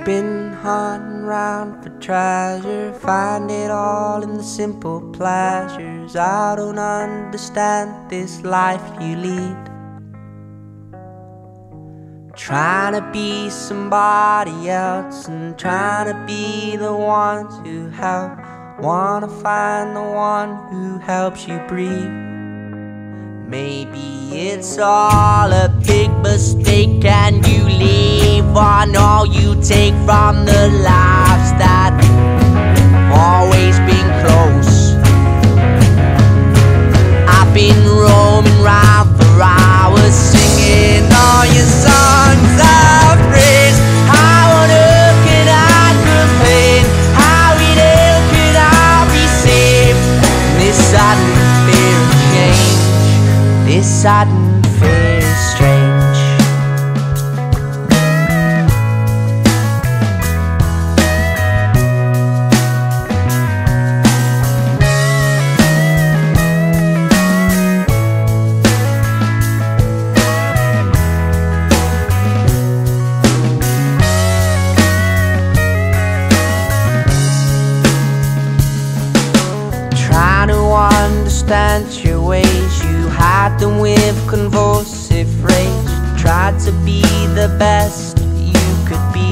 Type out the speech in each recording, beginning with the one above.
You've been hunting round for treasure, find it all in the simple pleasures. I don't understand this life you lead, trying to be somebody else and trying to be the ones who help. Wanna find the one who helps you breathe. Maybe it's all a big mistake and you leave on all you take from the lives that have always been close. I've been roaming round for hours, singing all your songs of praise. How on earth can I complain? How in hell could I be saved? This sudden fear of change, this sudden fear is strange. Trying to understand your ways, you hide them with convulsive rage. Tried to be the best you could be.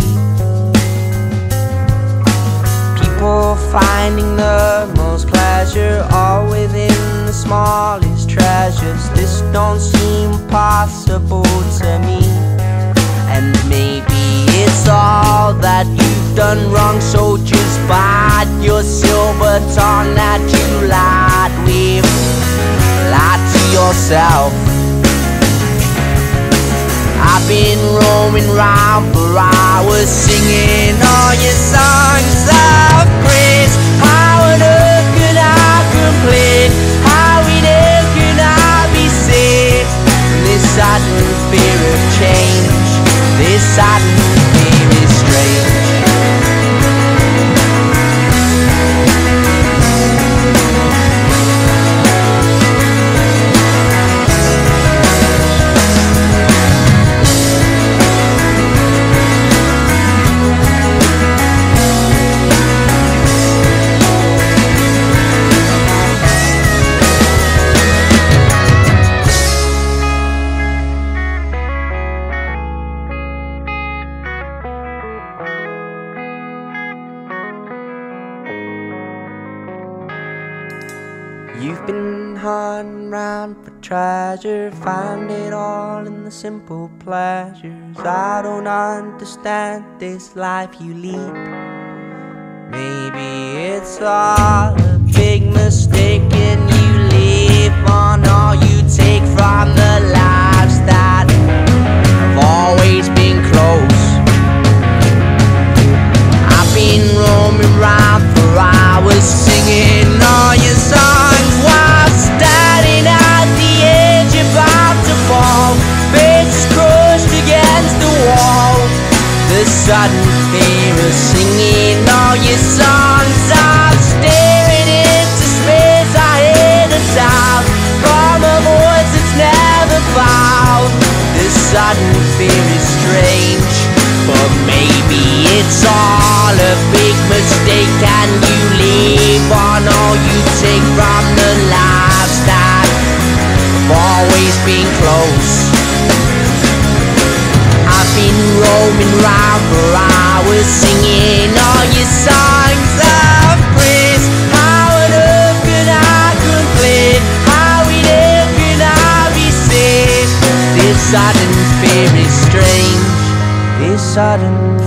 People finding the most pleasure all within the smallest treasures. This don't seem possible to me. And maybe it's all that you've done wrong, so just bite your silver tongue that you lied with. Lie to yourself. I've been roaming round for hours, singing all your songs of praise. How on earth could I complain? How in hell could I be saved from this sudden fear of change? This sudden fear is strange. You've been hunting round for treasure, find it all in the simple pleasures. I don't understand this life you lead. Maybe it's all a big mistake and you live on all you take from the lives that have always been close. I've been roaming round for hours, singing all your songs while standing at the edge about to fall, face crushed against the wall. The sudden fear of singing all your songs, I'm staring into space. I hear the sound from a voice that's never found. The sudden fear is strange, but maybe it's all a big mistake and you leave on all you take from the lives that have always been close. I've been roaming round for hours, singing all your songs of praise. How on earth could I complain? How in hell could I be saved? This sudden fear is strange, this sudden